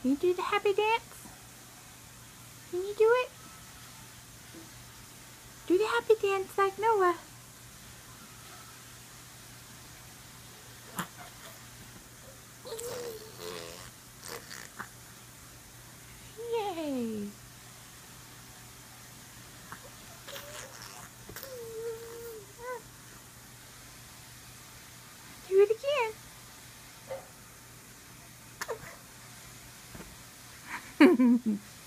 Can you do the happy dance? Can you do it? Do the happy dance like Noah. Yay! Do it again.